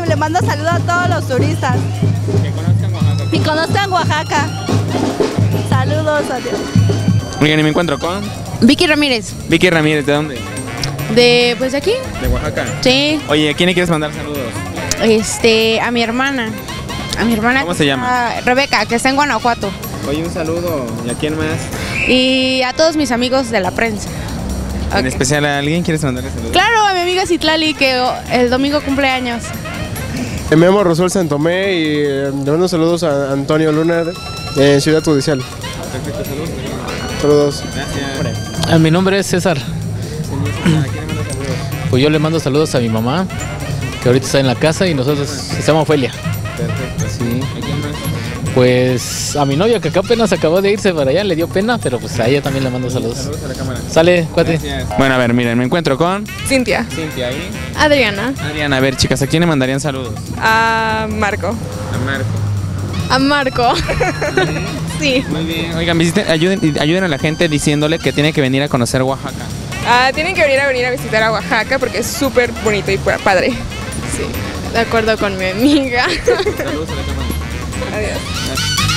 y le mando saludos a todos los turistas. Que conozcan Oaxaca. Y conozcan Oaxaca. Saludos, adiós. Oigan, y me encuentro con Vicky Ramírez, Vicky Ramírez, ¿de dónde? de pues de aquí. De Oaxaca. Sí, Oye, ¿a quién le quieres mandar saludos? a mi hermana. A mi hermana. ¿Cómo se llama? Rebeca, que está en Guanajuato. Oye, un saludo. ¿Y a quién más? Y a todos mis amigos de la prensa. En Ok. especial a alguien quieres mandarle saludos. Claro, a mi amiga Citlali, que el domingo cumple años. Me llamo Rosol Santomé y le mando saludos a Antonio Luna en Ciudad Judicial. Perfecto, saludos. Saludos. Gracias. Mi nombre es César. Señor César, ¿a quién le manda saludos? Pues yo le mando saludos a mi mamá, que ahorita está en la casa y nosotros se llama Ofelia. Perfecto. Sí. ¿A quién más? Pues a mi novia que acá apenas acabó de irse para allá, le dio pena, pero pues a ella también le mando saludos. Saludos a la cámara. Sale, cuate. Gracias. Bueno, a ver, miren, me encuentro con Cintia. Cintia y Adriana. Adriana. A ver, chicas, ¿a quién le mandarían saludos? A Marco. A Marco. A Marco. Sí. Muy bien. Oigan, ayuden a la gente diciéndole que tiene que venir a conocer Oaxaca. Tienen que venir a visitar a Oaxaca porque es súper bonito y padre. Sí. De acuerdo con mi amiga. Saludos a la cámara. Adiós.